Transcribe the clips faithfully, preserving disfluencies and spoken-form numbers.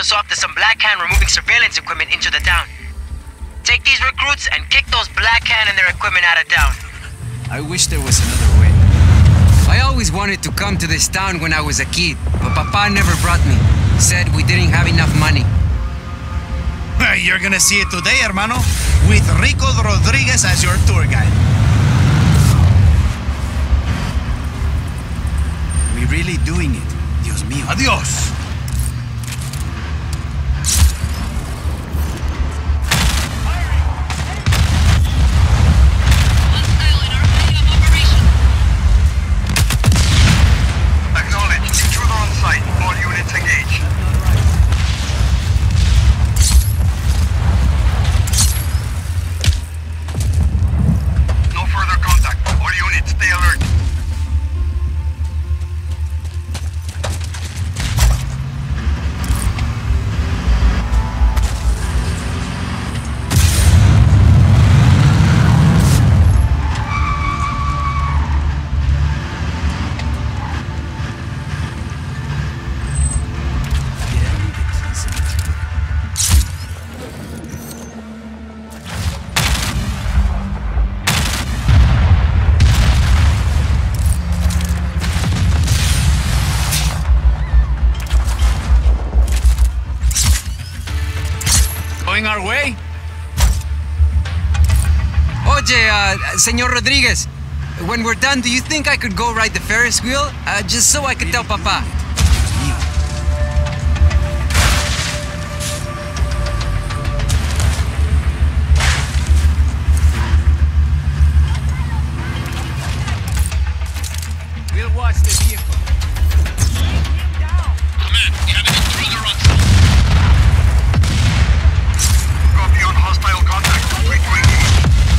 us off to some Black Hand removing surveillance equipment into the town. Take these recruits and kick those Black Hand and their equipment out of town. I wish there was another way. I always wanted to come to this town when I was a kid, but Papa never brought me. Said we didn't have enough money. You're gonna see it today, hermano, with Rico Rodriguez as your tour guide. We really doing it. Dios mío. Adiós! Going our way? Oye, uh, Señor Rodriguez, when we're done, do you think I could go ride the Ferris wheel? Uh, just so I could tell Papa. We'll watch the vehicle. Command, we have an intruder on site. Copy on hostile contact. Wait to engage.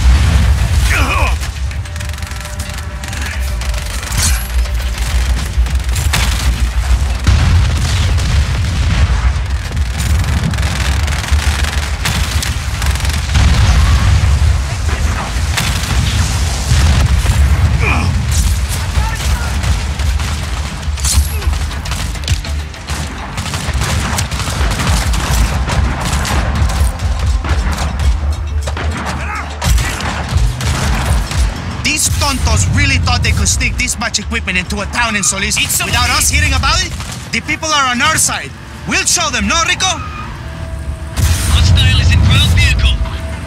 Really thought they could stick this much equipment into a town in Solis without us hearing about it? The people are on our side. We'll show them, no, Rico? Hostile is in ground vehicle.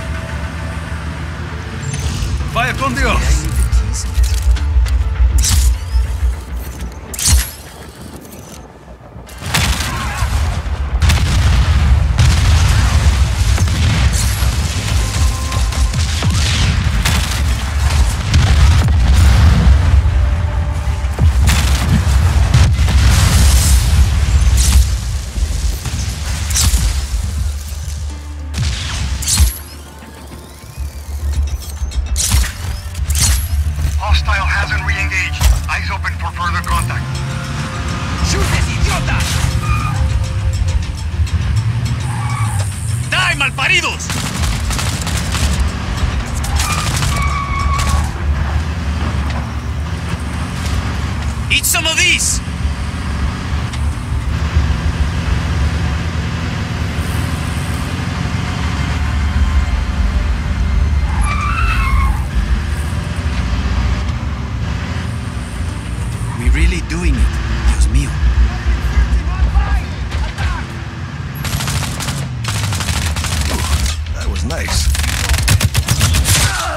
Vaya con Dios. Hostile hasn't re-engaged. Eyes open for further contact. ¡Chutes, idiota! ¡Die, malparidos! Eat some of these! Really doing it. Dios mío. That was nice.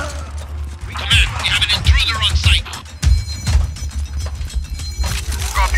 Command, we have an intruder on site.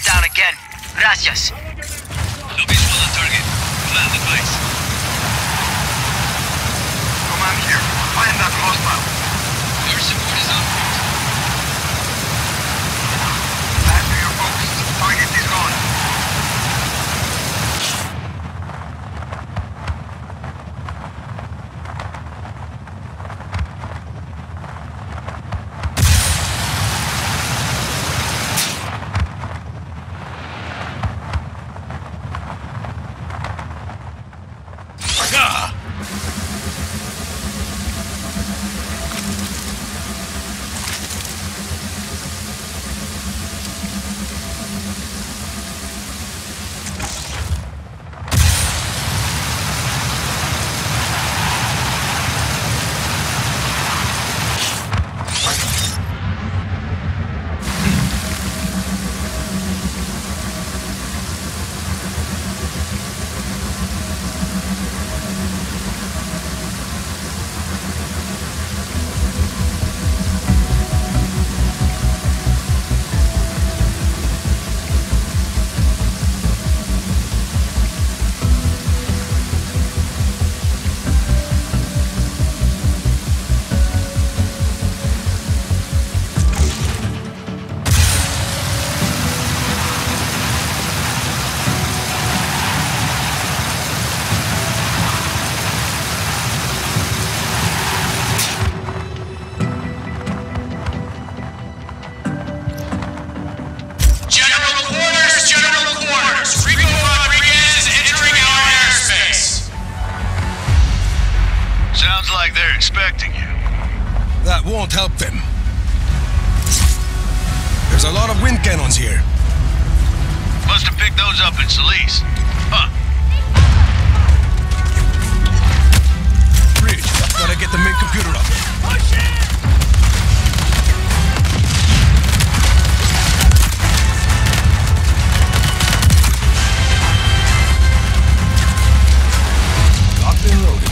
down again. Gracias. No visual on target. Plan the place. Command here. Find that hostile. Air support is on route. Back to your posts. Target is gone. General quarters, general quarters. Rico Rodriguez is entering our airspace. Sounds like they're expecting you. That won't help them. There's a lot of wind cannons here. Must have picked those up in Solis. Huh. Bridge, gotta get the main computer up. Locked and loaded.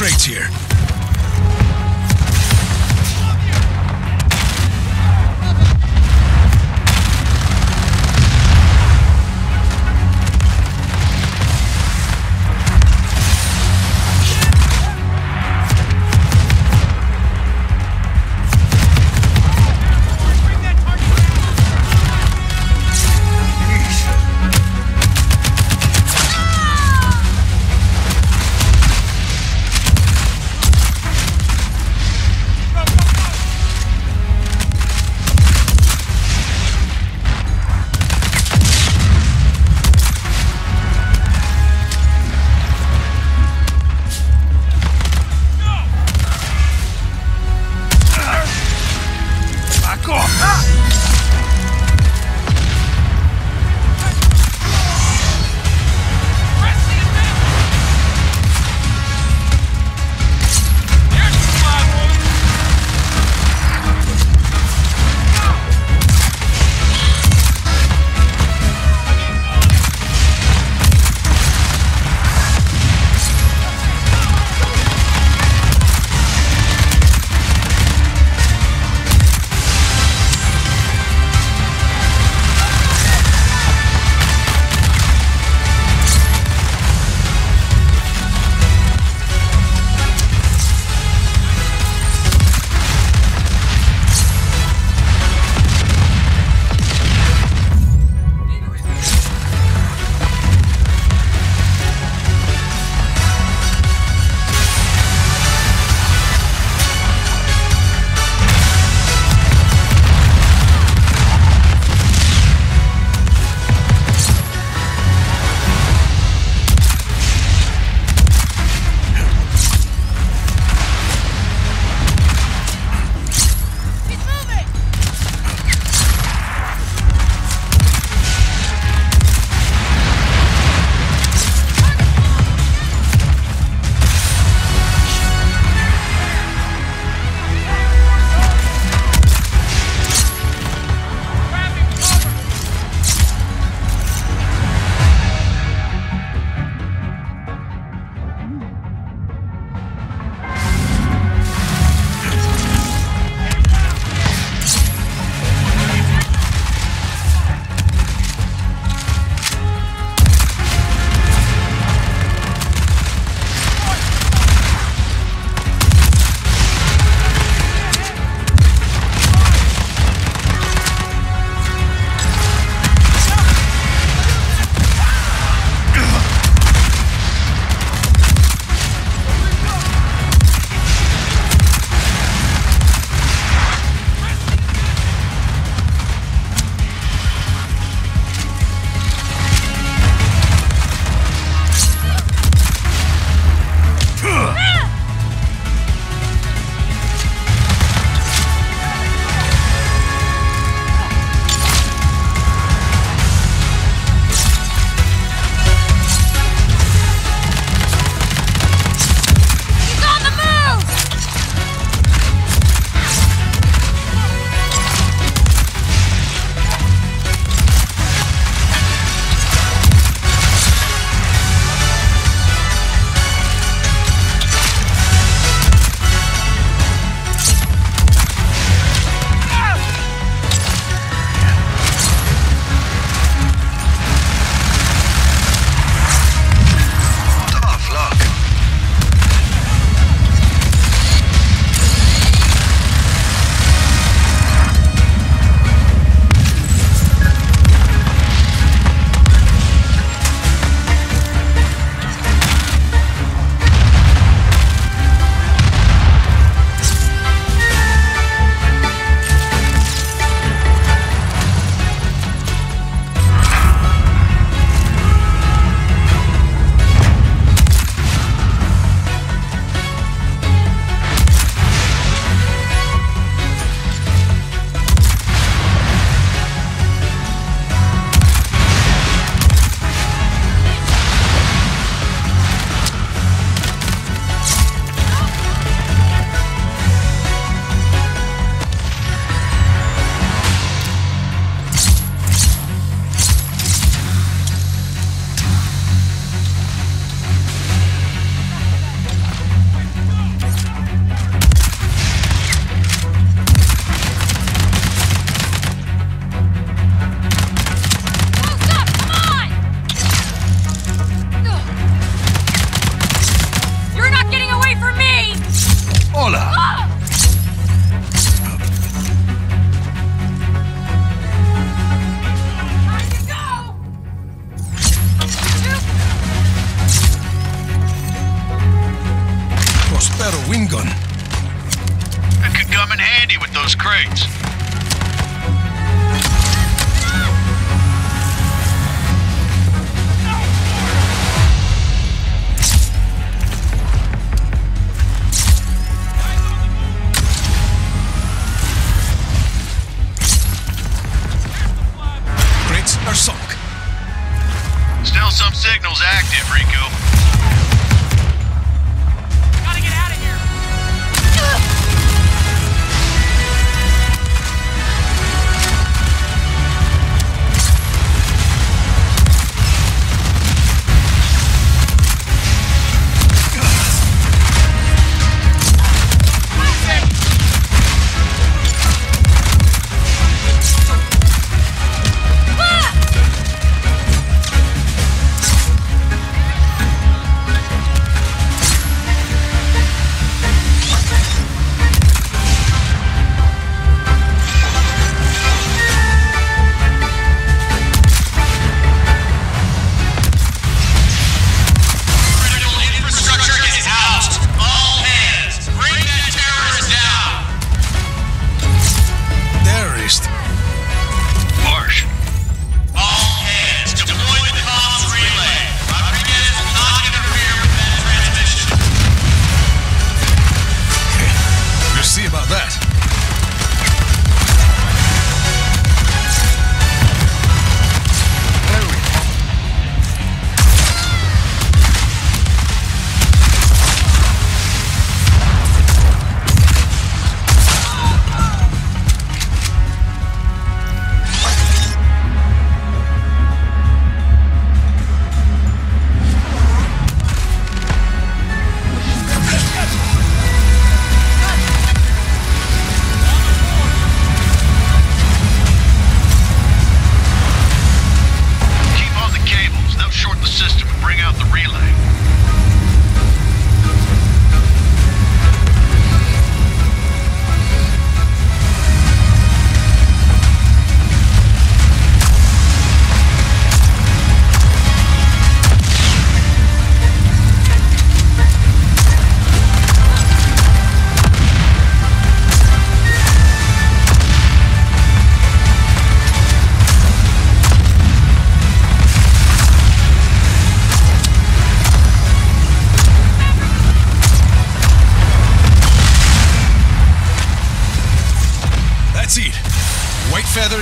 crates here.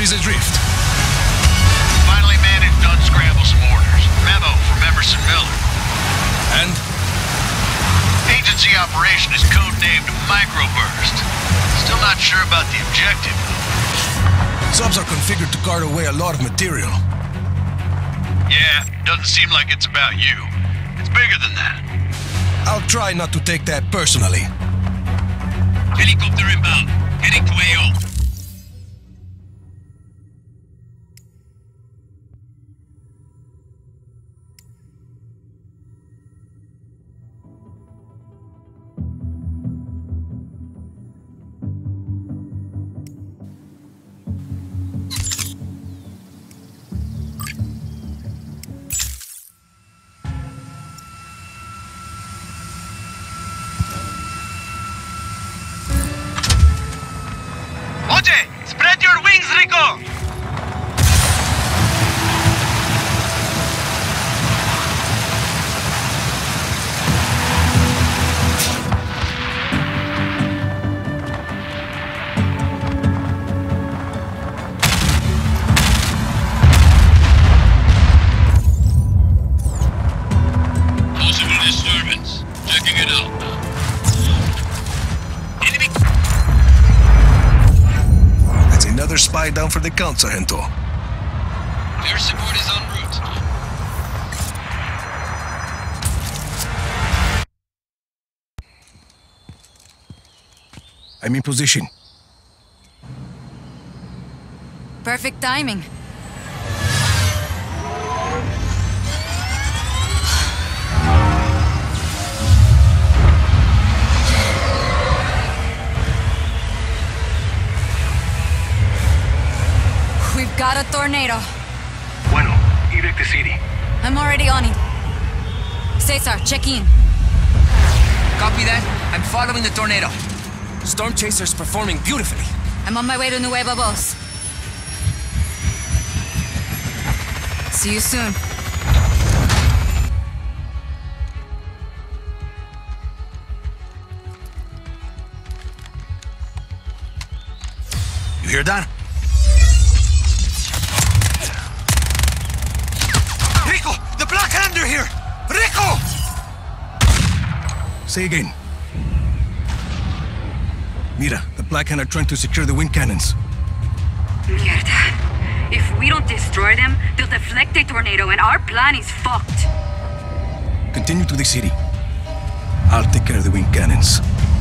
Solis adrift. Finally managed to unscramble some orders. Memo from Emerson Miller. And? Agency operation is codenamed Microburst. Still not sure about the objective. Subs are configured to cart away a lot of material. Yeah, doesn't seem like it's about you. It's bigger than that. I'll try not to take that personally. Helicopter inbound. Heading to A O. Spread your wings, Rico! Possible disturbance. Checking it out. Enemy. Another spy down for the count, Sargento. Air support is en route. I'm in position. Perfect timing. We've got a tornado. Bueno, evac the city. I'm already on it. Cesar, check in. Copy that. I'm following the tornado. Storm Chaser's performing beautifully. I'm on my way to Nueva Voz. See you soon. You hear that? Rico! The Black Hander here! Rico! Say again. Mira, the Black Hand are trying to secure the wind cannons. Mierda. If we don't destroy them, they'll deflect a tornado and our plan is fucked. Continue to the city. I'll take care of the wind cannons.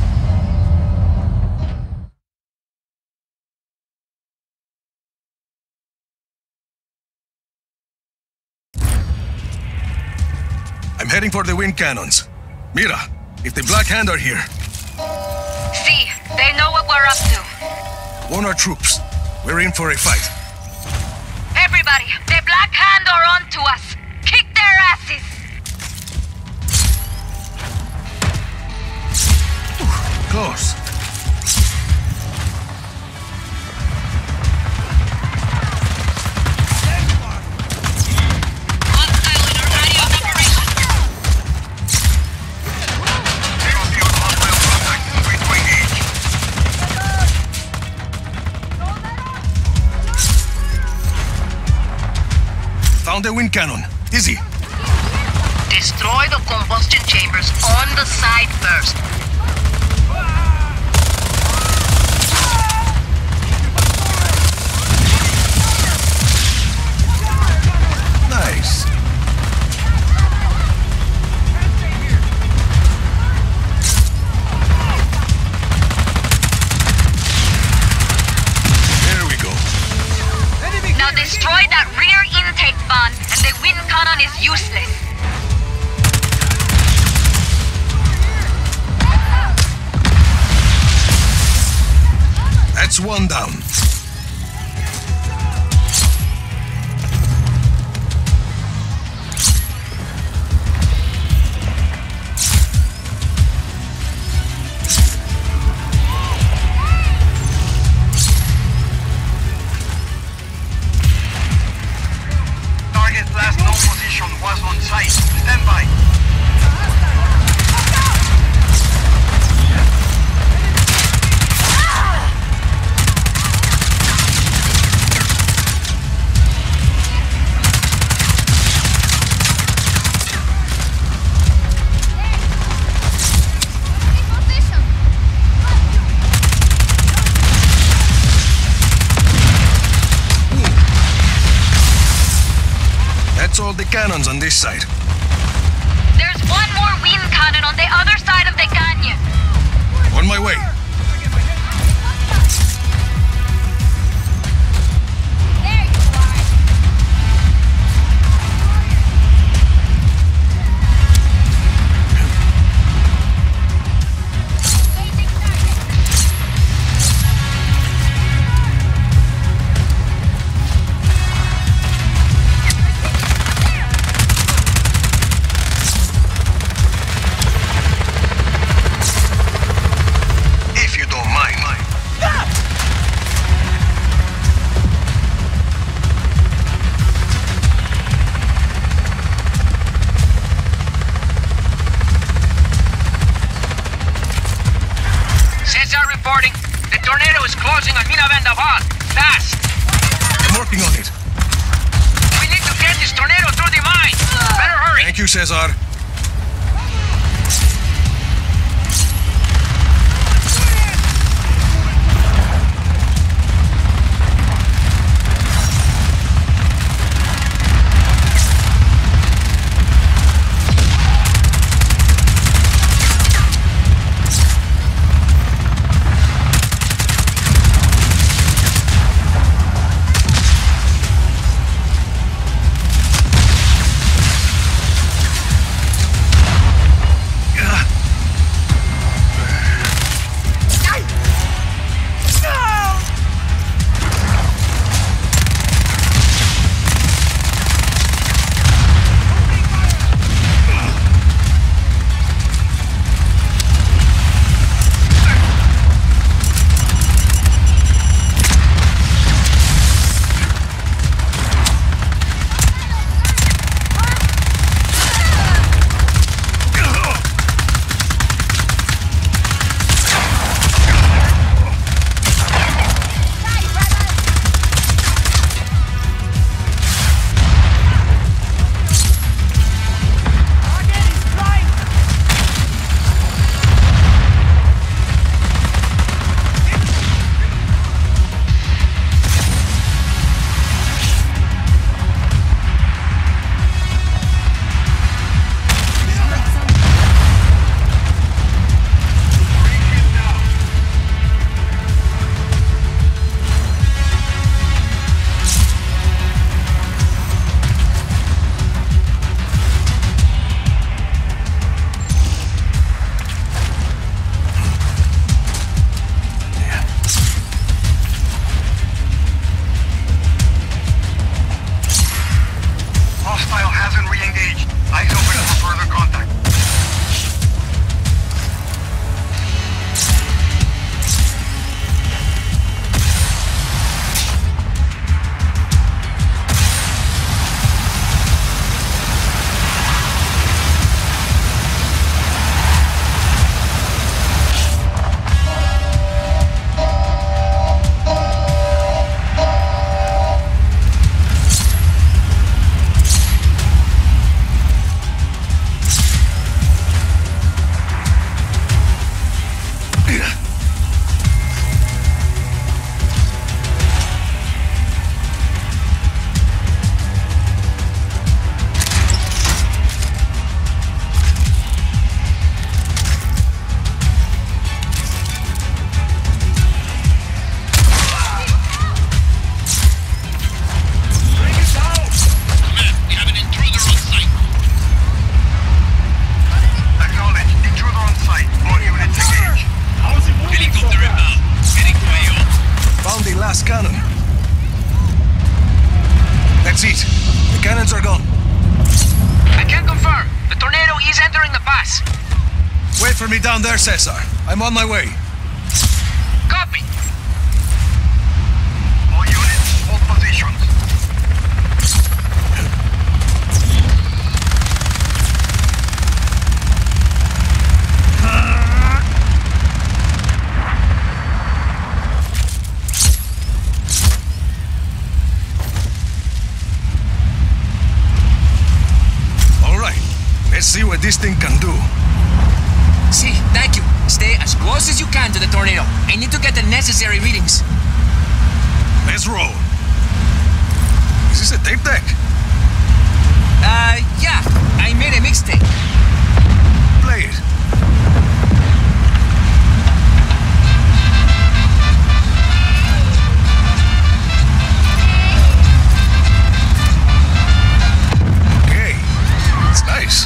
I'm heading for the wind cannons. Mira, if the Black Hand are here... See, they know what we're up to. Warn our troops. We're in for a fight. Everybody, the Black Hand are on to us. Kick their asses! Ooh, close. Found the wind cannon. Easy. Destroy the combustion chambers on the side first. Nice. There we go. Now destroy that rear intake fan and the wind cannon is useless. That's one down. Target last known position was on site. Stand by. the cannons on this side. There's one more wind cannon on the other side of the canyon. On my way. There you are. If you don't mind. Cesar reporting. The tornado is closing on Mina Vendaval. Fast. I'm working on it. We need to get this tornado through the mine. Better hurry. Thank you, Cesar. Cannons are gone. I can confirm. The tornado is entering the pass. Wait for me down there, Cesar. I'm on my way. Copy. All units, hold positions. Let's see what this thing can do. See, thank you. Stay as close as you can to the tornado. I need to get the necessary readings. Let's roll. Is this a tape deck? Uh, yeah. I made a mixtape. Play it. Okay. It's nice.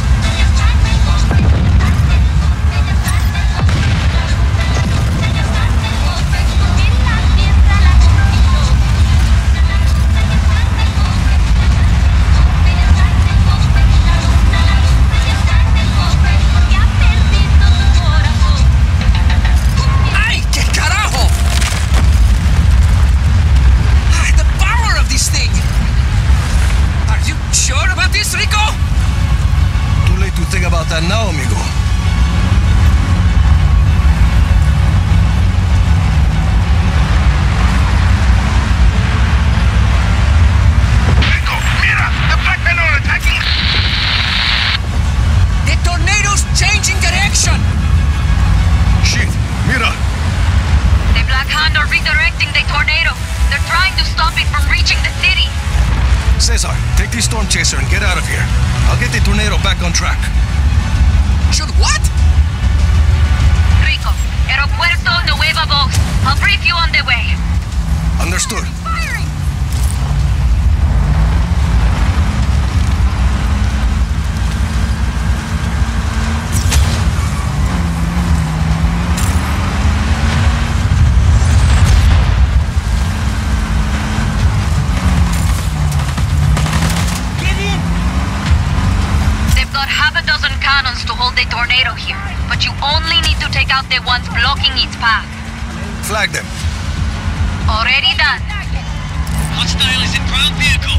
Think about that now, amigo. Rico, mira! The black men are attacking! The tornado's changing direction! Shit, mira! The Black Hand are redirecting the tornado. They're trying to stop it from reaching the city. Cesar, take the storm chaser and get out of here. I'll get the tornado back on track. Should what? Rico, Aeropuerto Nueva Voz. I'll brief you on the way. Understood. Firing! Cannons to hold the tornado here, but you only need to take out the ones blocking its path. Flag them. Already done. Hostile is in ground vehicle.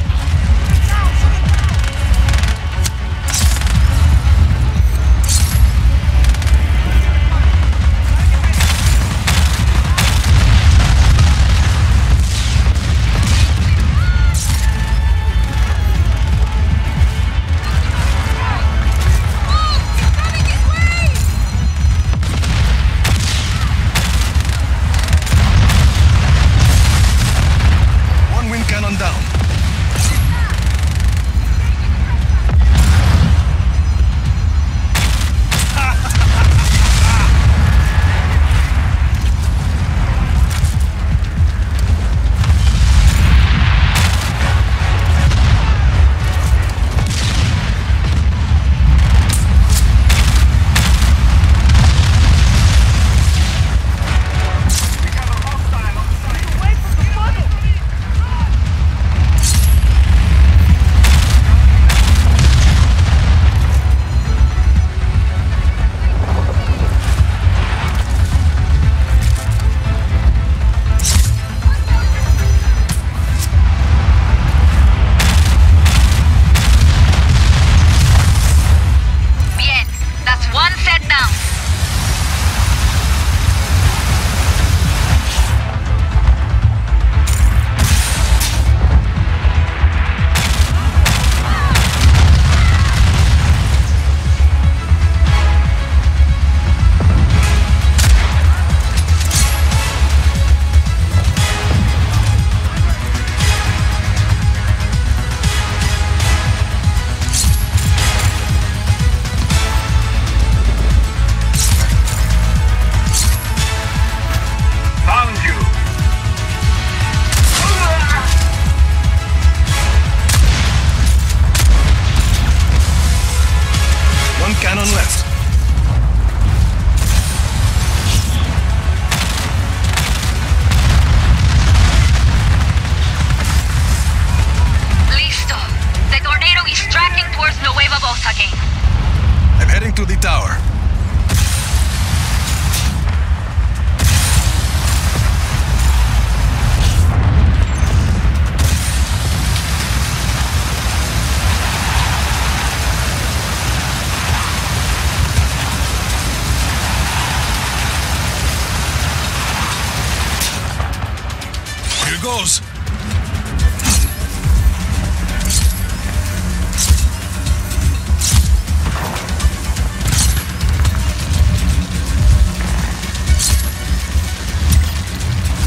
goes.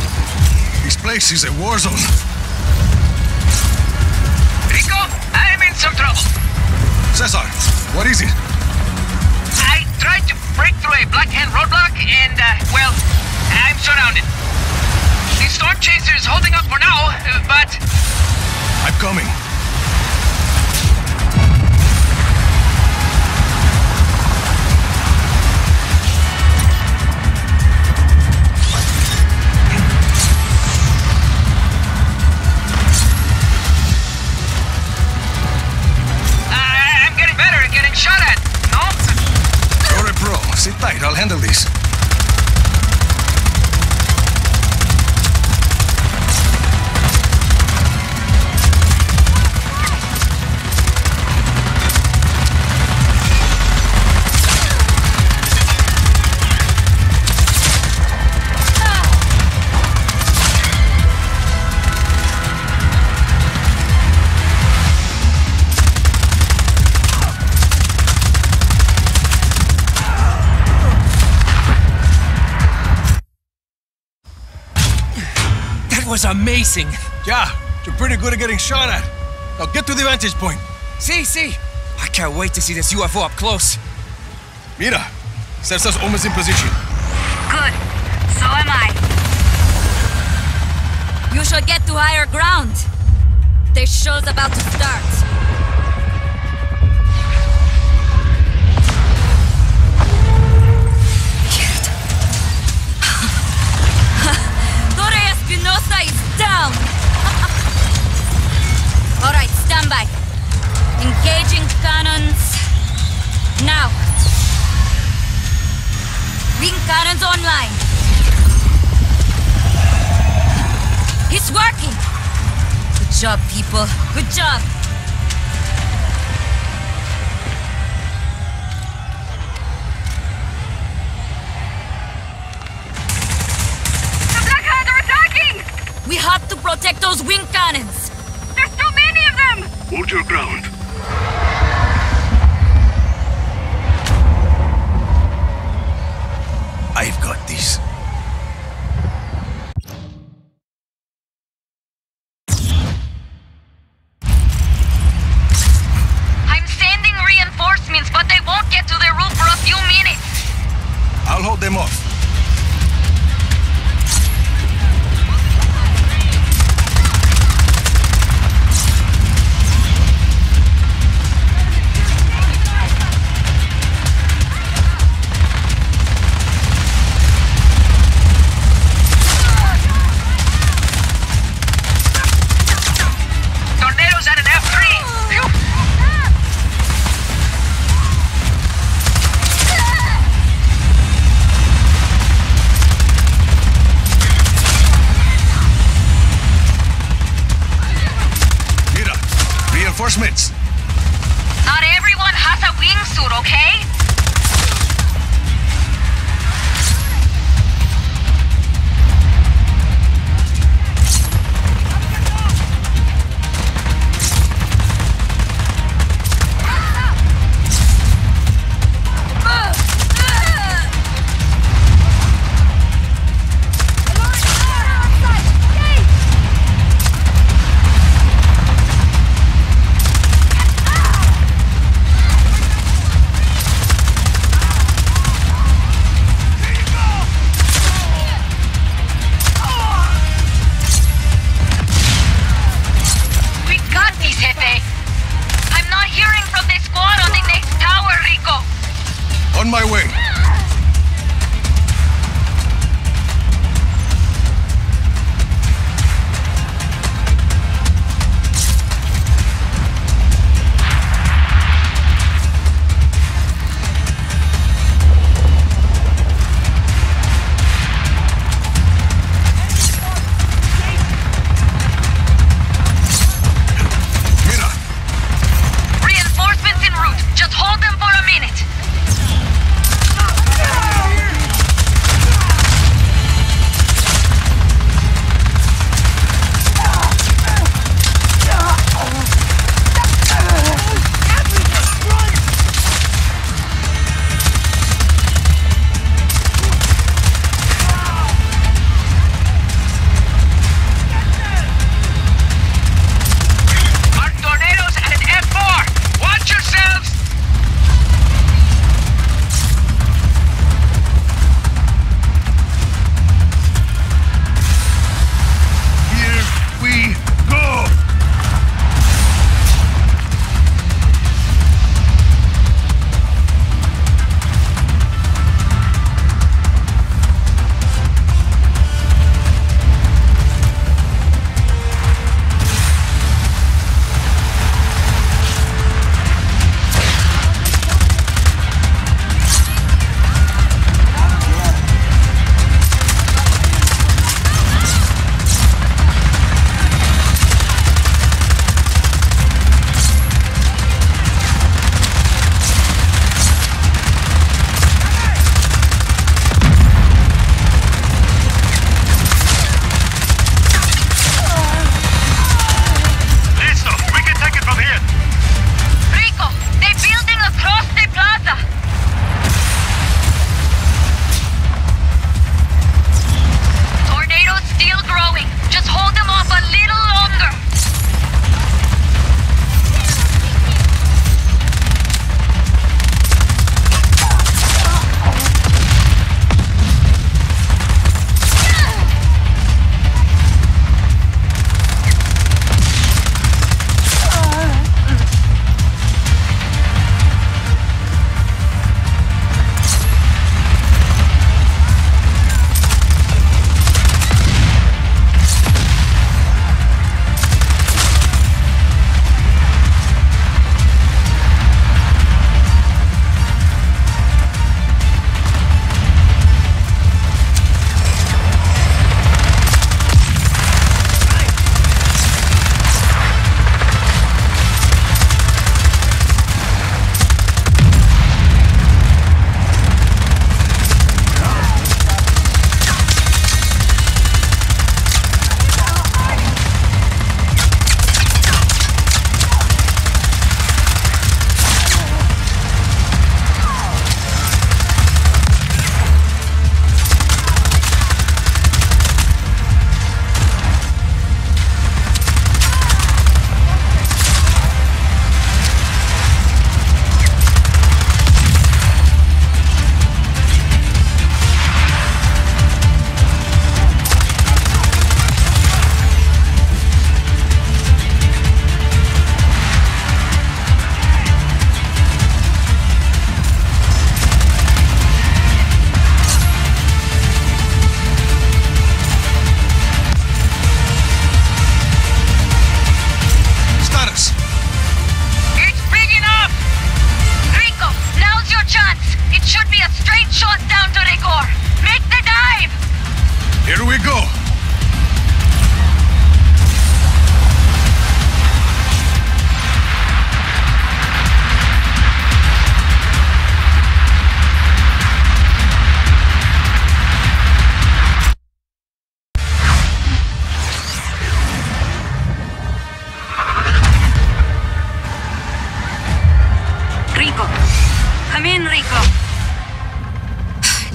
This place is a war zone. Rico, I am in some trouble. Cesar, what is it? I tried to break through a black hand roadblock and, uh, well, I'm surrounded. The storm chaser is holding up for now, uh, but... I'm coming. Shot at, no? You're a pro. Sit tight, I'll handle this. Was amazing. Yeah, you're pretty good at getting shot at. Now get to the vantage point. See, see. I can't wait to see this U F O up close. Mira, Cersa's almost in position. Good. So am I. You should get to higher ground. The show's about to start. Espinosa is down! Alright, stand by. Engaging cannons. Now. Wing cannons online. It's working! Good job, people. Good job. We have to protect those wing cannons! There's too many of them! Hold your ground. I've got this. I'm sending reinforcements, but they won't get to the roof for a few minutes! I'll hold them off. Reinforcements. Not everyone has a wingsuit, okay?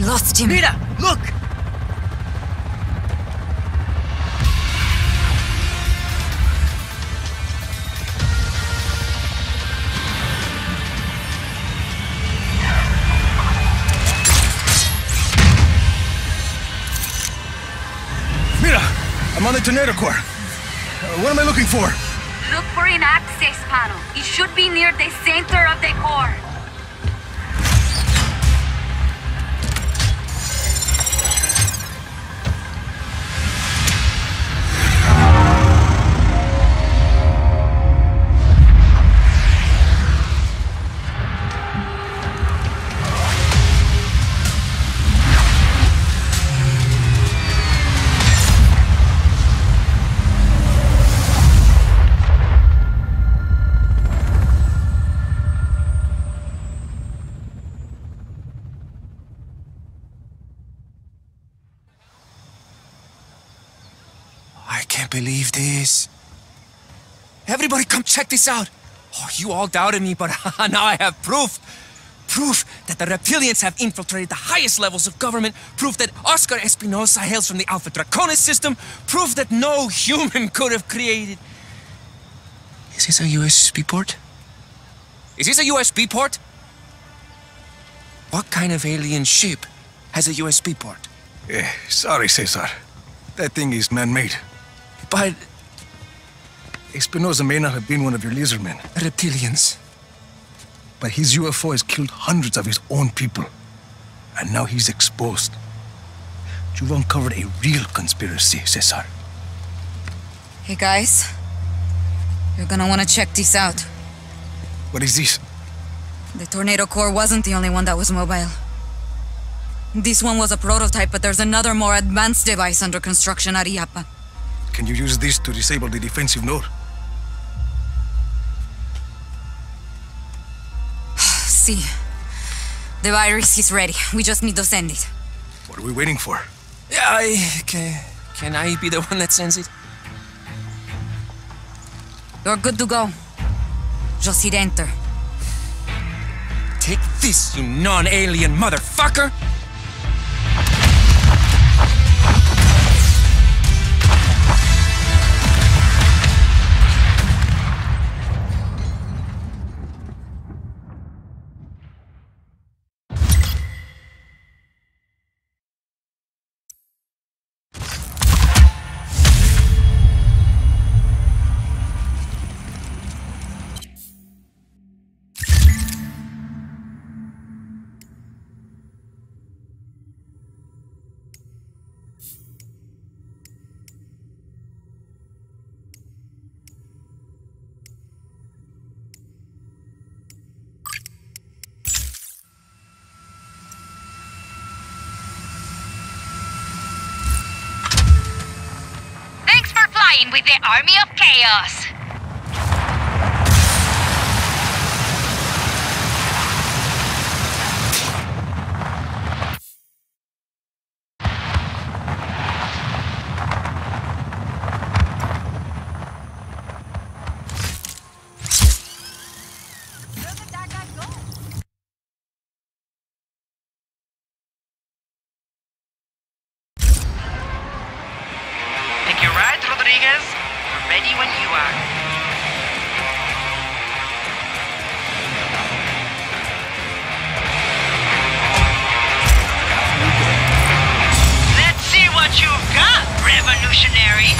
Lost him. Mira, look! Mira, I'm on the tornado core. Uh, what am I looking for? Look for an access panel. It should be near the center of the core. I can't believe this. Everybody come check this out. Oh, you all doubted me, but now I have proof. Proof that the reptilians have infiltrated the highest levels of government. Proof that Oscar Espinosa hails from the Alpha Draconis system. Proof that no human could have created. Is this a U S B port? Is this a U S B port? What kind of alien ship has a U S B port? Eh, sorry, Cesar. That thing is man-made. But Espinosa may not have been one of your lizardmen, reptilians. but his U F O has killed hundreds of his own people. And now he's exposed. You've uncovered a real conspiracy, Cesar. Hey guys, you're gonna wanna check this out. What is this? The tornado core wasn't the only one that was mobile. This one was a prototype, but there's another more advanced device under construction at I A P A. Can you use this to disable the defensive node? See, the virus is ready. We just need to send it. What are we waiting for? Yeah, I... Can, can I be the one that sends it? You're good to go. Just hit enter. Take this, you non-alien motherfucker! With the Army of Chaos. Take your ride, Rodriguez. We're ready when you are. Let's see what you've got, revolutionary.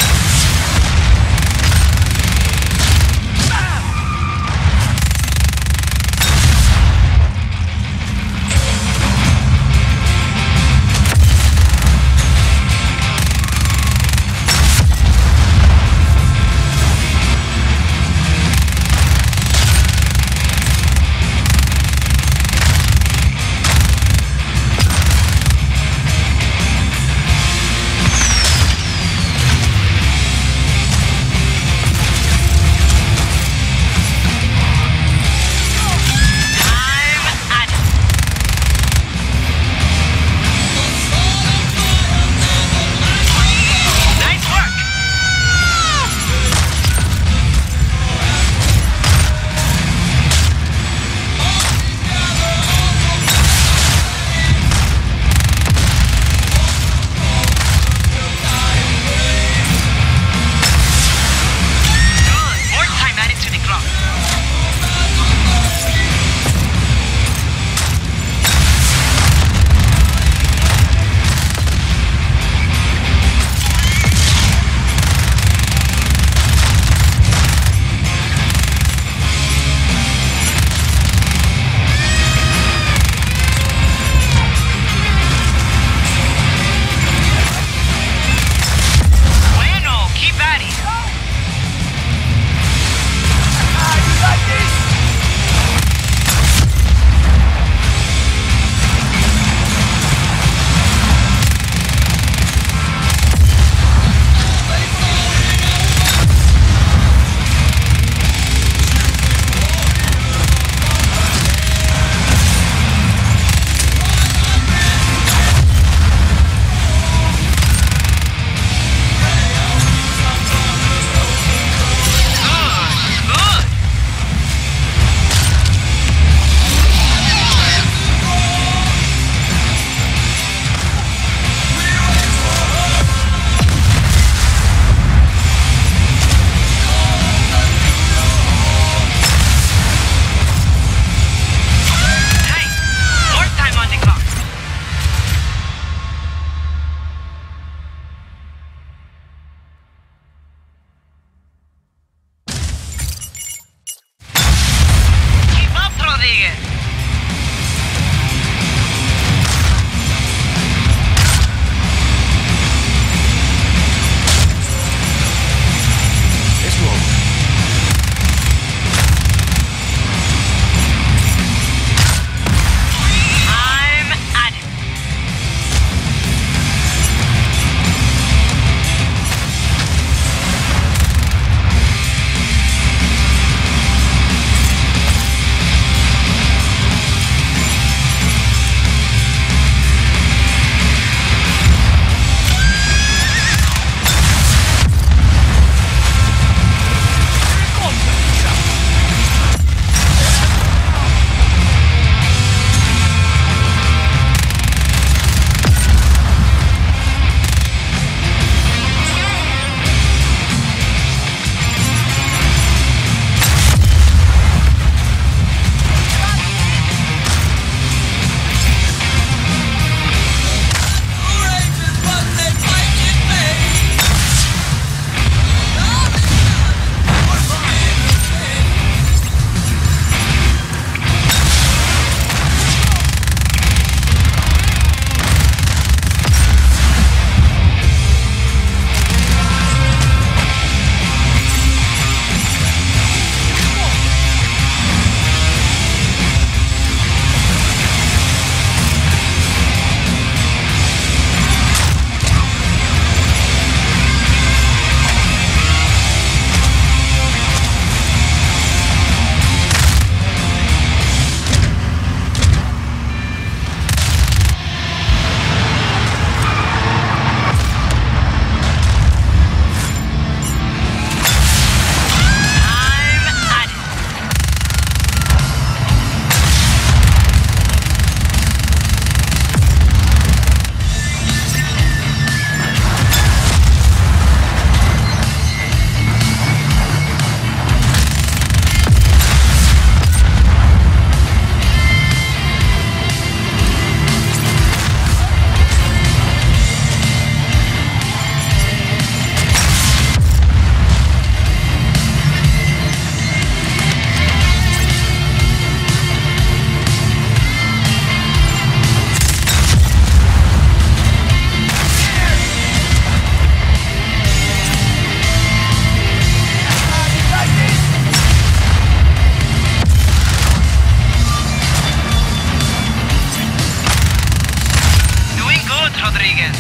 Rodriguez.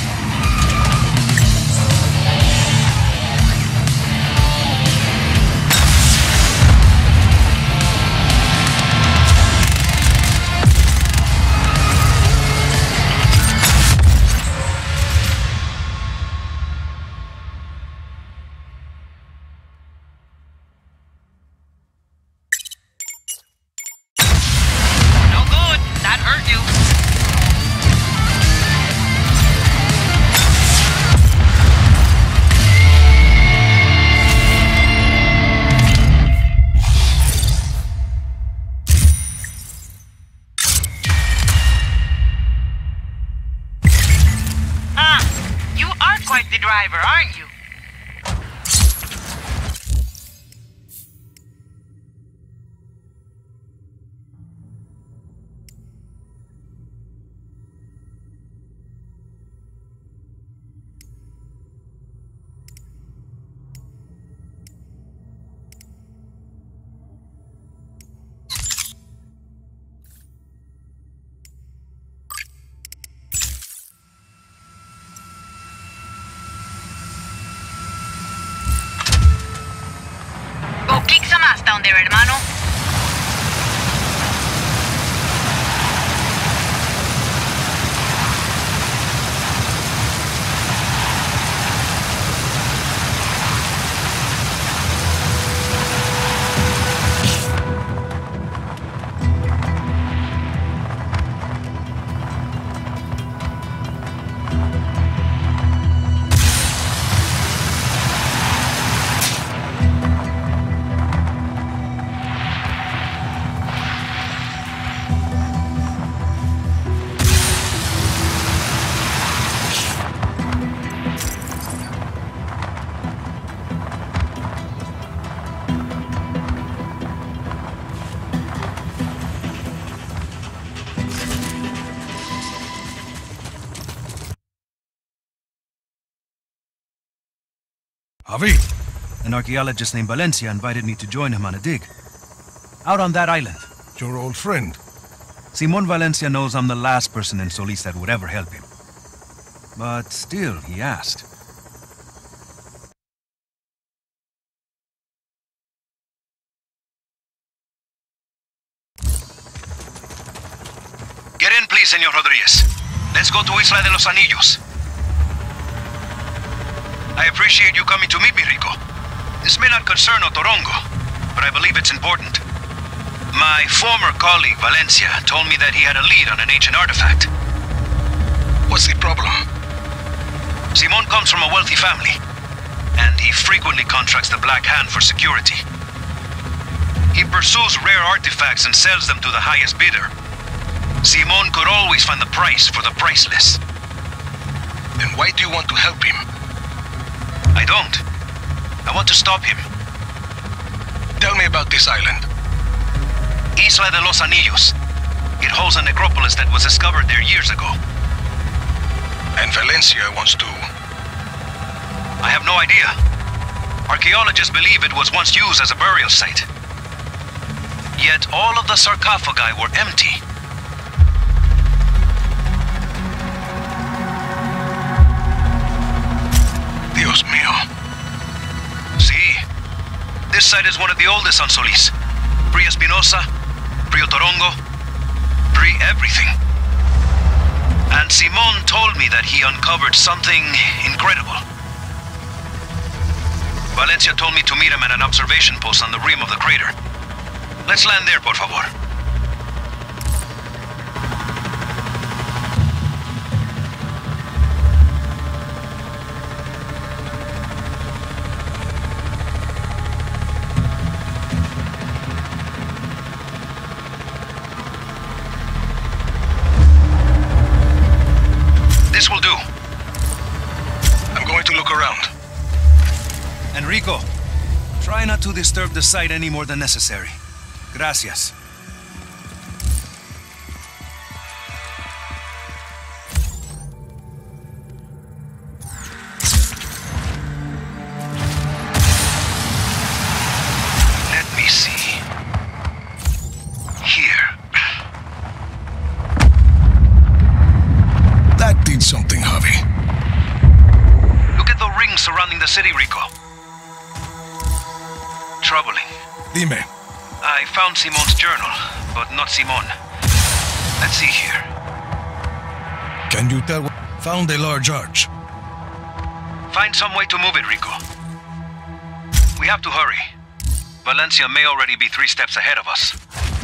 The driver, aren't you? Kick some ass down there, hermano. Javi, an archaeologist named Valencia invited me to join him on a dig. Out on that island. Your old friend. Simon Valencia knows I'm the last person in Solis that would ever help him. But still, he asked. Get in, please, Señor Rodriguez. Let's go to Isla de los Anillos. I appreciate you coming to meet me, Rico. This may not concern Otorongo, but I believe it's important. My former colleague, Valencia, told me that he had a lead on an ancient artifact. What's the problem? Simon comes from a wealthy family, and he frequently contracts the Black Hand for security. He pursues rare artifacts and sells them to the highest bidder. Simon could always find the price for the priceless. Then why do you want to help him? I don't. I want to stop him. Tell me about this island. Isla de los Anillos. It holds a necropolis that was discovered there years ago. And Valencia wants to... I have no idea. Archaeologists believe it was once used as a burial site. Yet all of the sarcophagi were empty. Dios mío. See? This site is one of the oldest on Solis. Pre-Espinosa, pre-Otorongo, pre-everything. And Simon told me that he uncovered something incredible. Valencia told me to meet him at an observation post on the rim of the crater. Let's land there, por favor. This will do. I'm going to look around. And Rico, try not to disturb the site any more than necessary. Gracias. Let me see. Here. That did need something, Javi. Look at the ring surrounding the city, Rico. Troubling. Dime. I found Simon's journal, but not Simon. Let's see here. Can you tell what... Found a large arch. Find some way to move it, Rico. We have to hurry. Valencia may already be three steps ahead of us.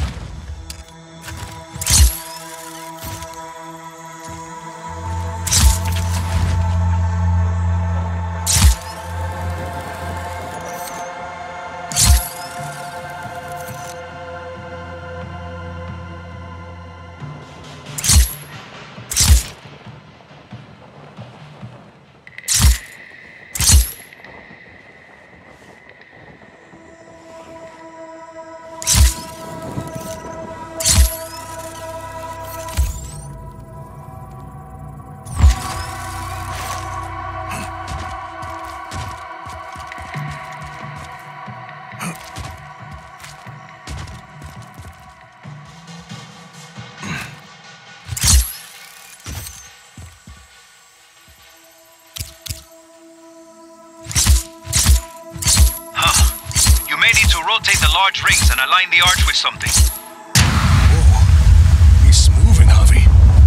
Rotate the large rings and align the arch with something. Oh, he's moving, Javi.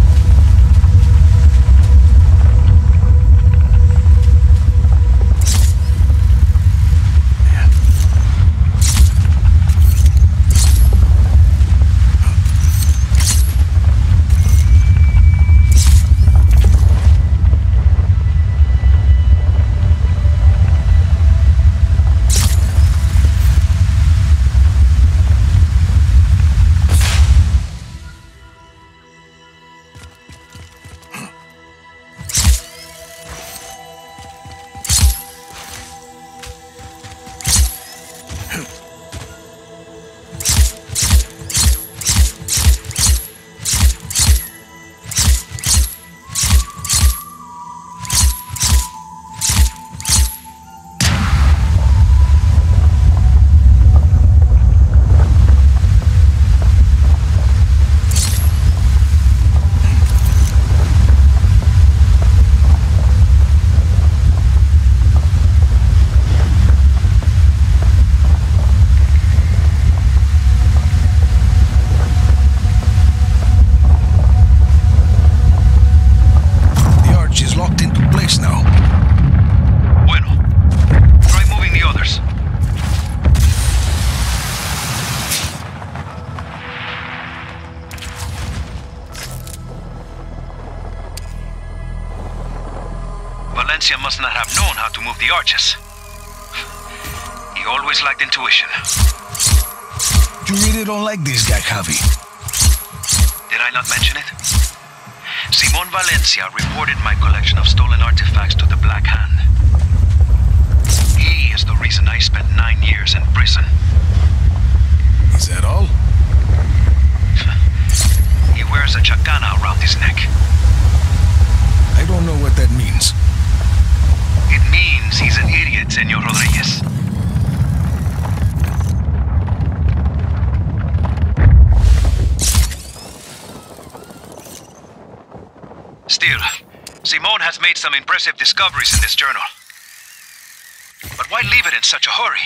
Valencia must not have known how to move the arches. He always lacked intuition. You really don't like this guy, Javi. Did I not mention it? Simon Valencia reported my collection of stolen artifacts to the Black Hand. He is the reason I spent nine years in prison. Is that all? He wears a chacana around his neck. I don't know what that means. It means he's an idiot, Senor Rodriguez. Still, Simon has made some impressive discoveries in this journal. But why leave it in such a hurry?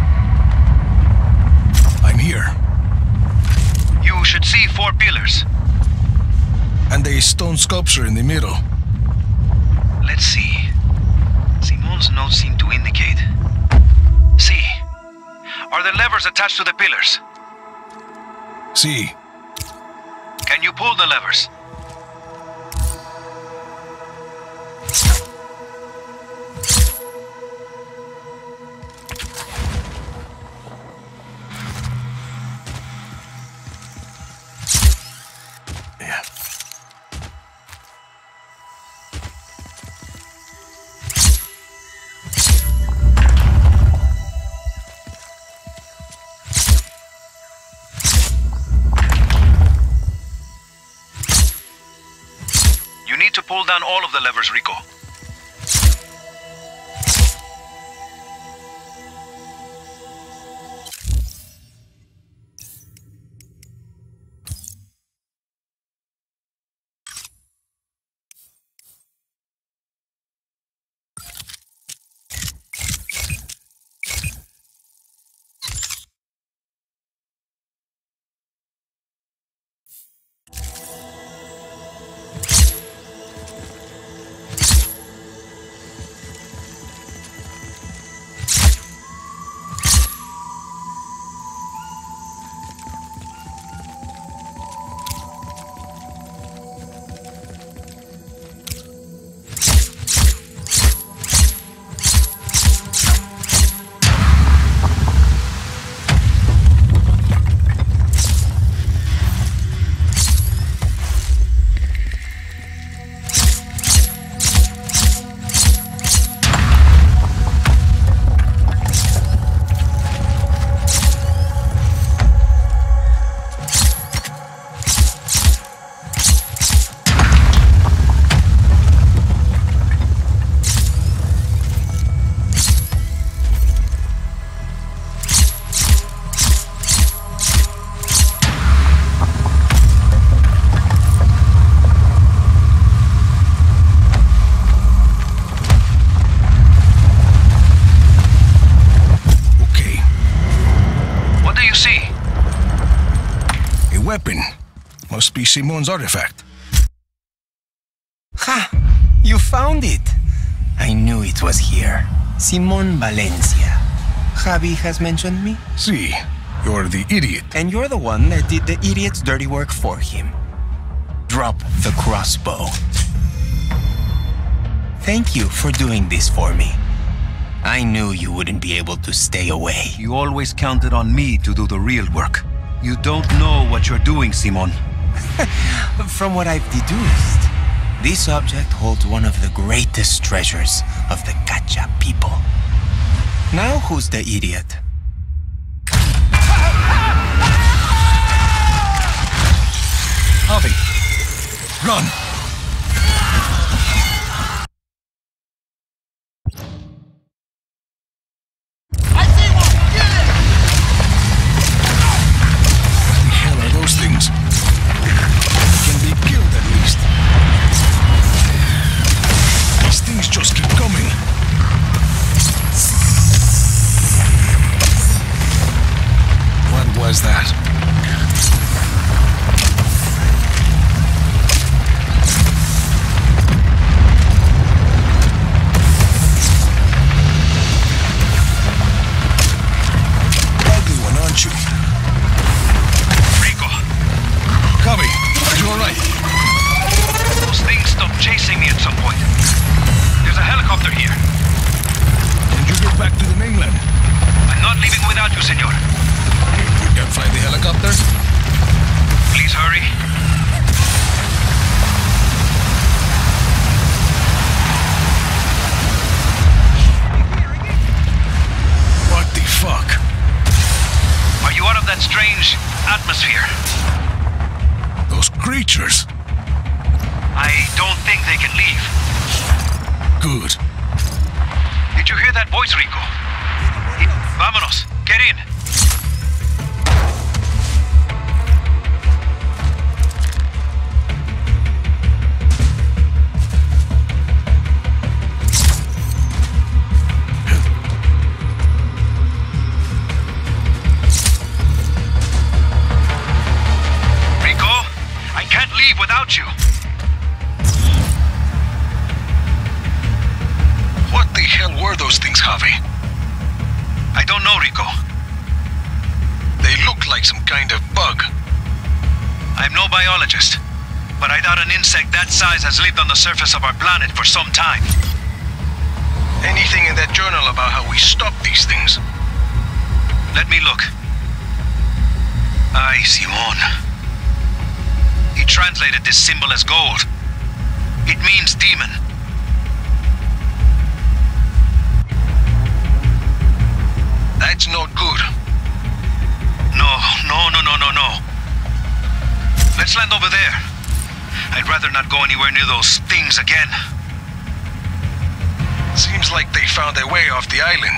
Four pillars. And a stone sculpture in the middle. Let's see. Simon's notes seem to indicate... See. Are the levers attached to the pillars? See. Can you pull the levers? Yeah. You need to pull down all of the levers, Rico. Weapon. Must be Simon's artifact. Ha! You found it! I knew it was here. Simon Valencia. Javi has mentioned me? See, you're the idiot. And you're the one that did the idiot's dirty work for him. Drop the crossbow. Thank you for doing this for me. I knew you wouldn't be able to stay away. You always counted on me to do the real work. You don't know what you're doing, Simon. From what I've deduced, this object holds one of the greatest treasures of the Gacha people. Now who's the idiot? Javi, run! Things. Can be killed at least. These things just keep coming. What was that? Ugly one, aren't you? Copy. Are you alright? Those things stopped chasing me at some point. There's a helicopter here. Can you get back to the mainland? I'm not leaving without you, senor. You can fly the helicopter? Please hurry. What the fuck? Are you out of that strange atmosphere? Those creatures. I don't think they can leave. Good. Did you hear that voice, Rico? It, vámonos. Get in. Rico, I can't leave without you. are those things, Javi? I don't know, Rico. They look like some kind of bug. I'm no biologist, but I doubt an insect that size has lived on the surface of our planet for some time. Anything in that journal about how we stop these things? Let me look. Ay, Simon. He translated this symbol as gold. It means demon. That's not good. No, no, no, no, no, no. Let's land over there. I'd rather not go anywhere near those things again. Seems like they found their way off the island.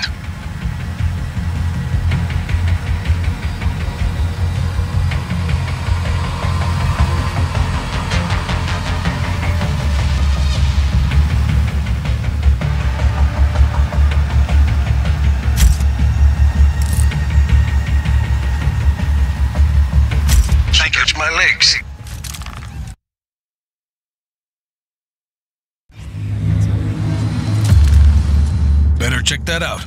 Stretch my legs. Better check that out.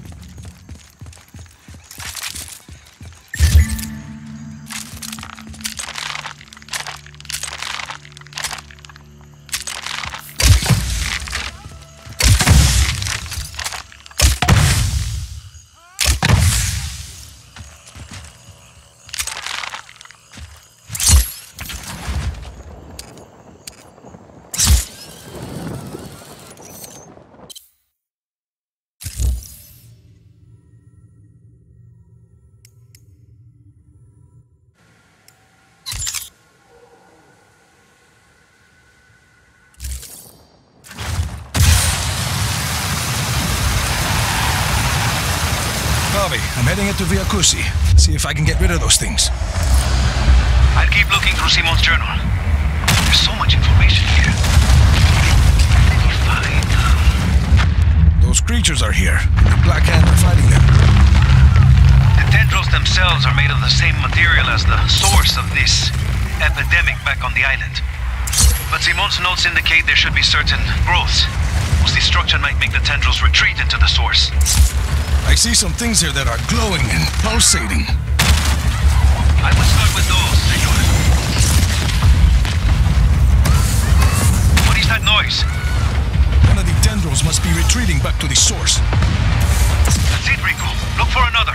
I'm heading into Villacusi. See if I can get rid of those things. I'll keep looking through Simon's journal. There's so much information here. Let me find them. Those creatures are here. The Black Hand are fighting them. The tendrils themselves are made of the same material as the source of this epidemic back on the island. But Simon's notes indicate there should be certain growths, whose destruction might make the tendrils retreat into the source. I see some things here that are glowing and pulsating. I would start with those, senor. What is that noise? One of the tendrils must be retreating back to the source. That's it, Rico. Look for another.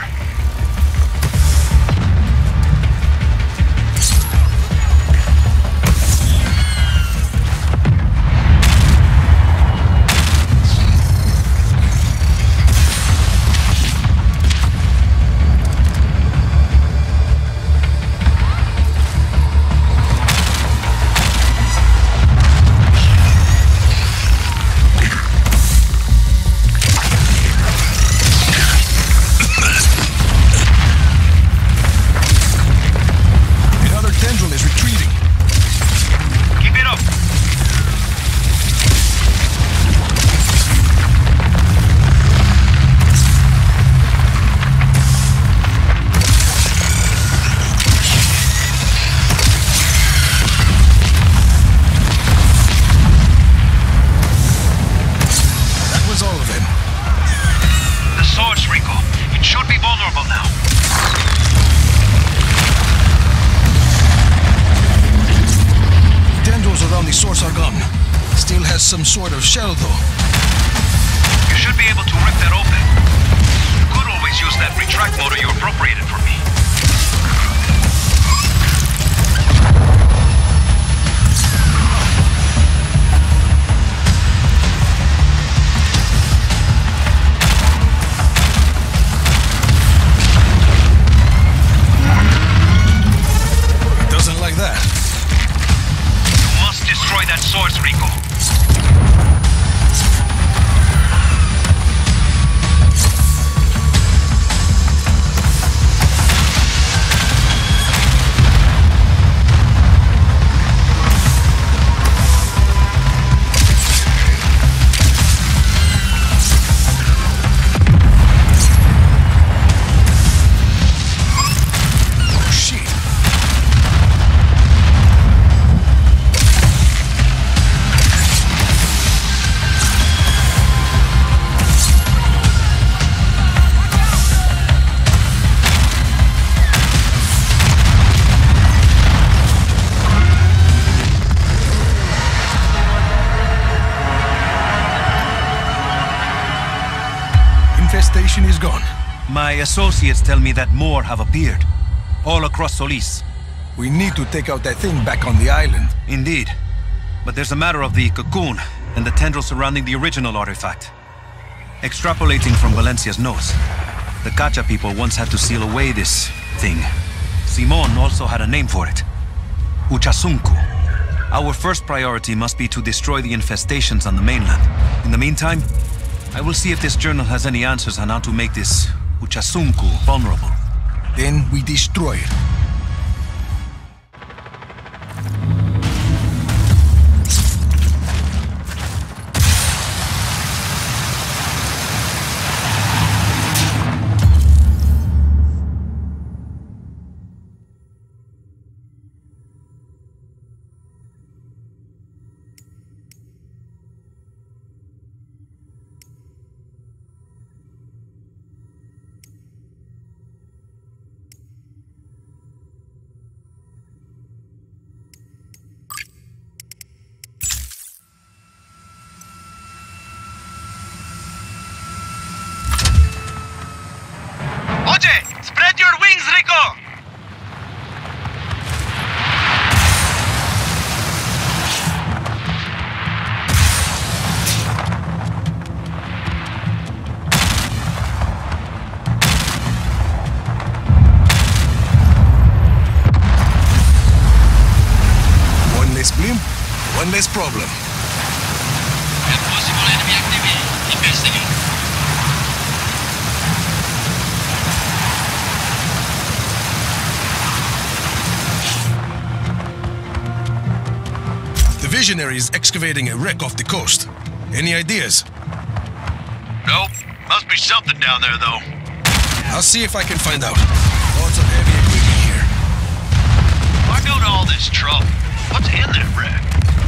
Some sort of shell, though. You should be able to rip that open. You could always use that retract motor you appropriated from me. It doesn't like that. You must destroy that source, Rico. he's gone? My associates tell me that more have appeared, all across Solis. We need to take out that thing back on the island. Indeed. But there's a matter of the cocoon and the tendril surrounding the original artifact. Extrapolating from Valencia's notes, the Cacha people once had to seal away this thing. Simon also had a name for it. Uchasunku. Our first priority must be to destroy the infestations on the mainland. In the meantime, I will see if this journal has any answers on how to make this Uchasunku vulnerable. Then we destroy it. Spread your wings, Rico! One less blimp, one less problem. Have possible enemy activity. Investigate. The Visionary is excavating a wreck off the coast. Any ideas? Nope. Must be something down there, though. I'll see if I can find out. Lots of heavy equipment here. Why go to all this trouble? What's in that wreck?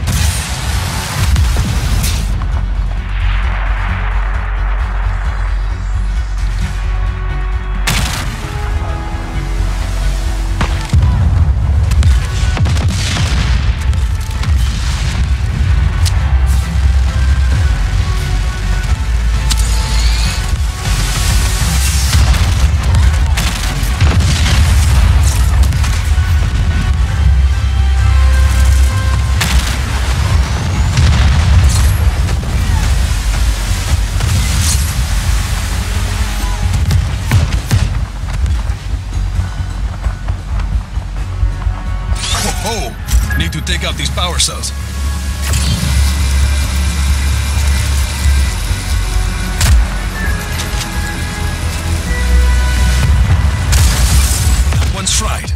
Oh, need to take out these power cells. That one's fried.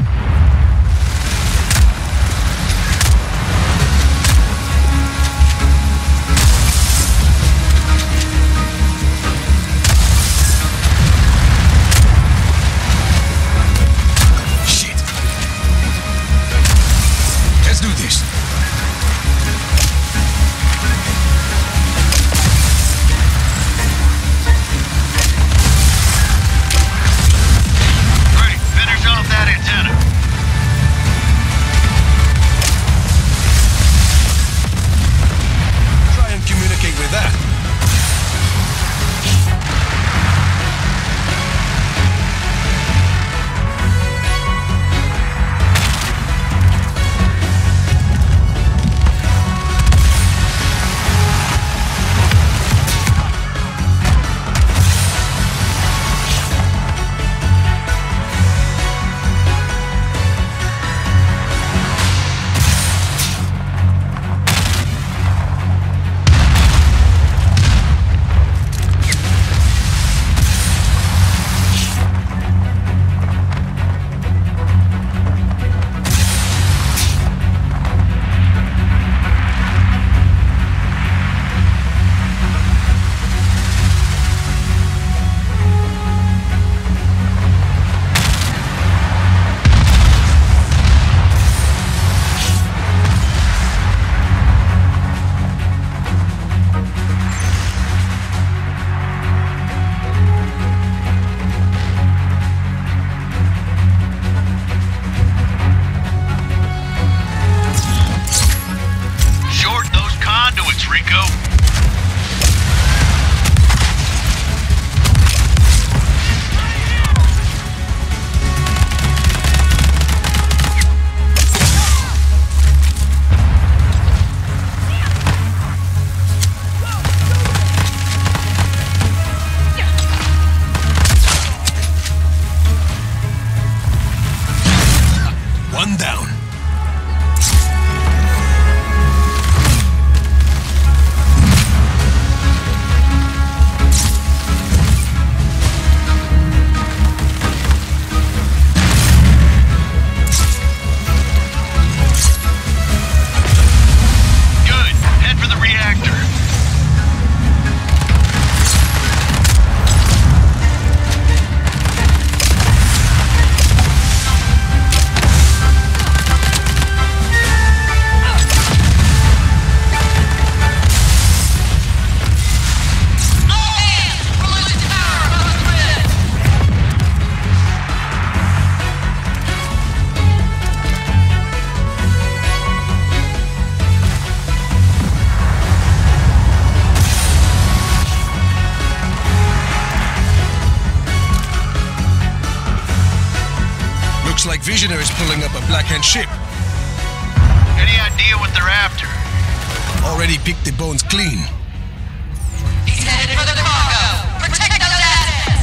Do this. Ready, finish off that antenna. pulling up a Black Hand ship. Any idea what they're after? Already picked the bones clean. He's headed for the cargo. Protect those assets!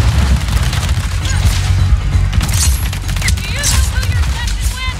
Do you know who you're messing with?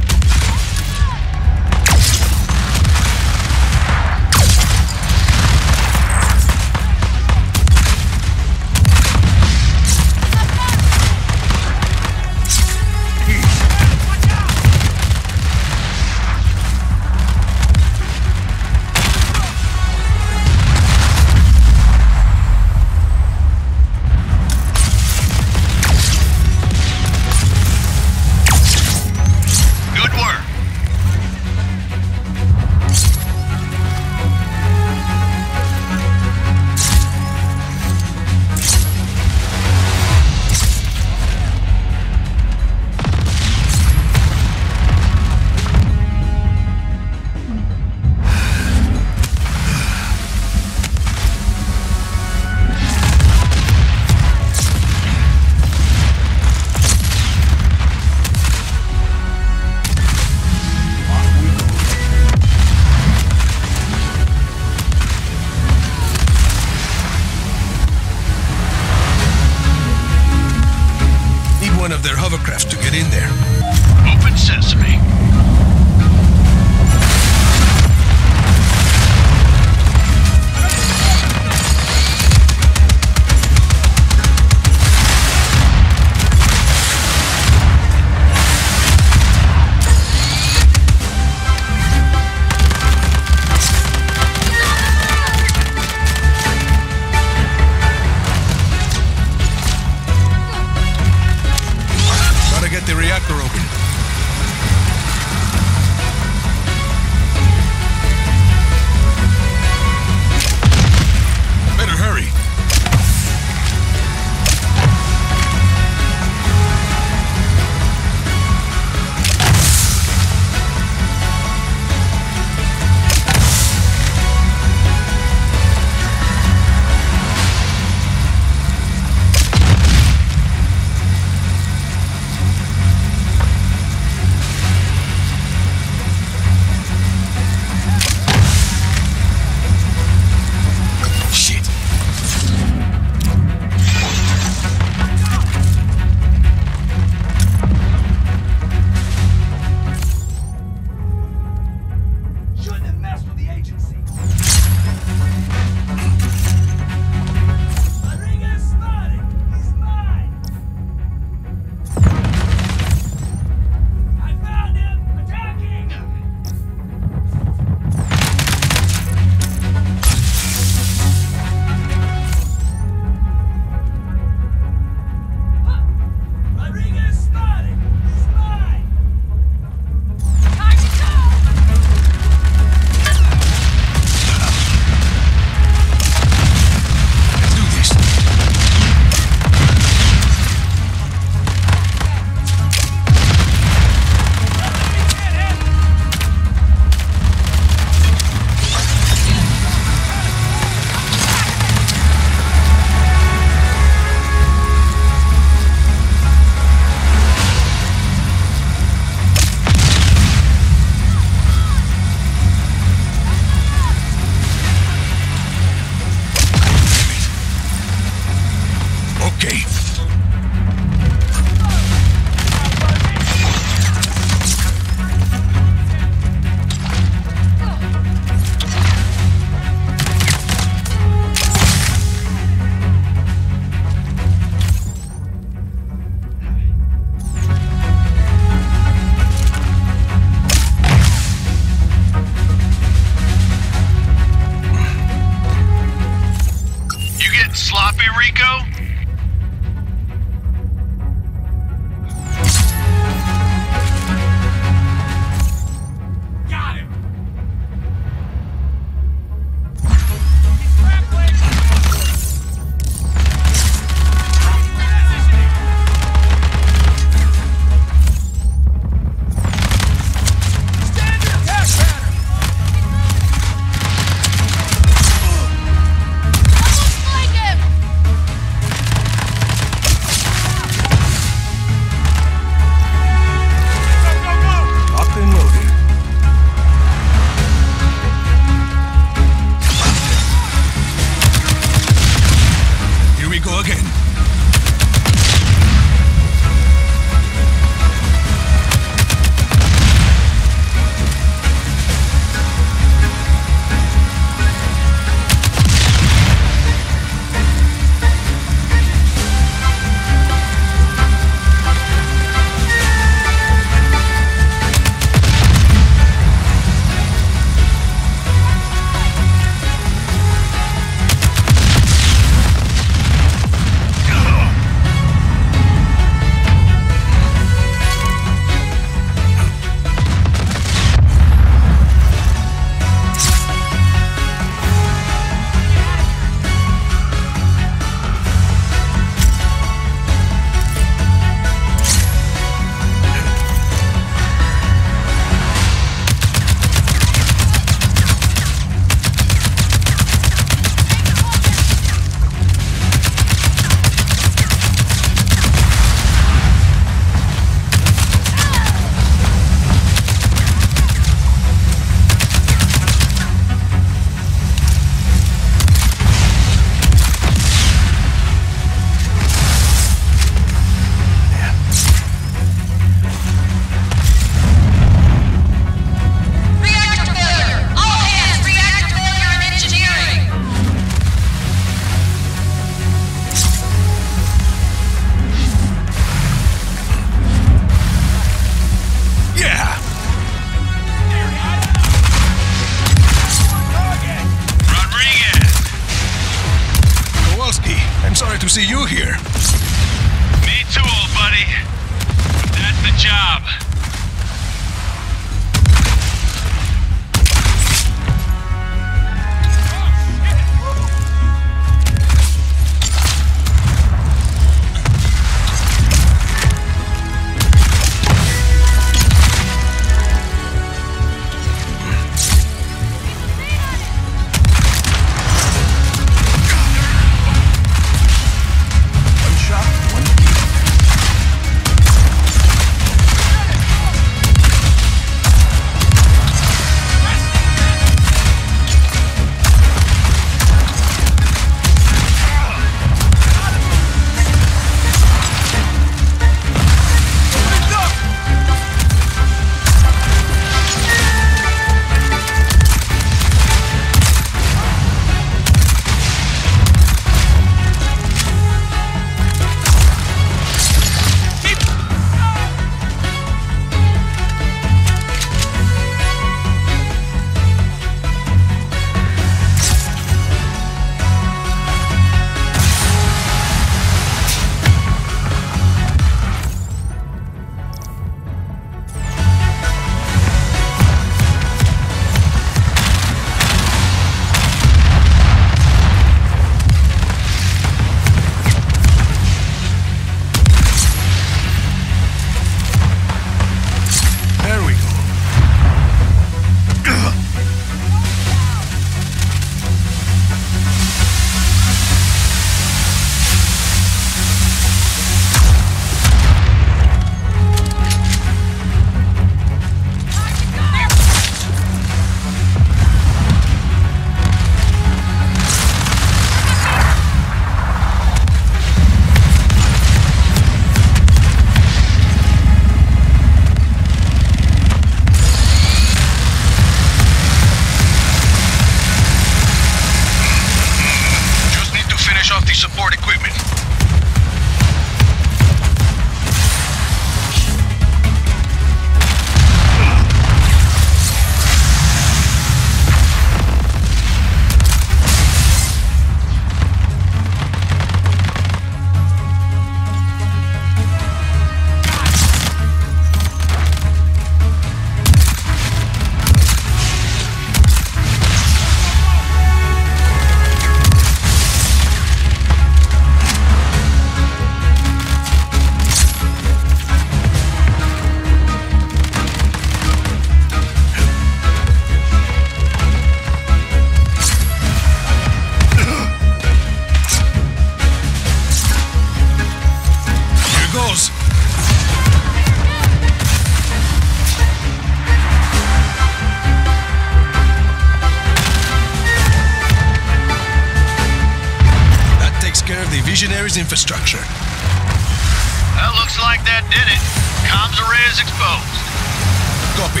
structure. That looks like that did it. Comms array is exposed. Copy.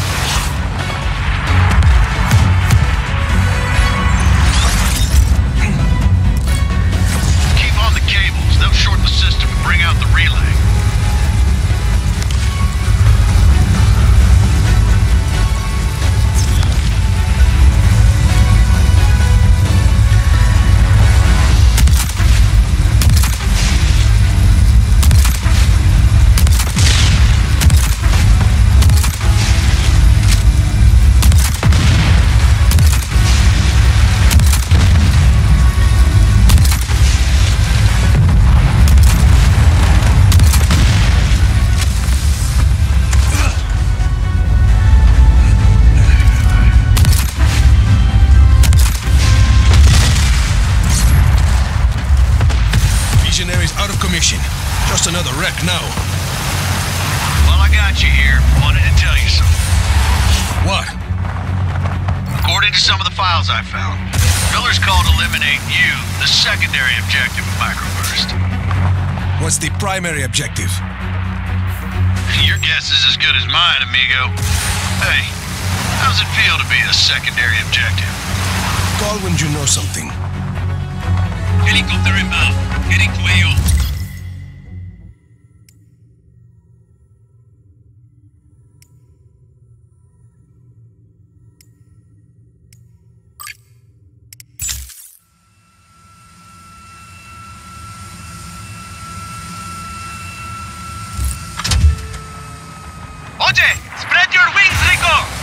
Keep on the cables. They'll short the system and bring out the relay. Out of commission. Just another wreck now. Well, I got you here. Wanted to tell you something. What? According to some of the files I found, Miller's called eliminating you the secondary objective of Microburst. What's the primary objective? Your guess is as good as mine, amigo. Hey, how's it feel to be a secondary objective? Call when you know something. Helicopter inbound. Heading to A O. Oye, spread your wings, Rico!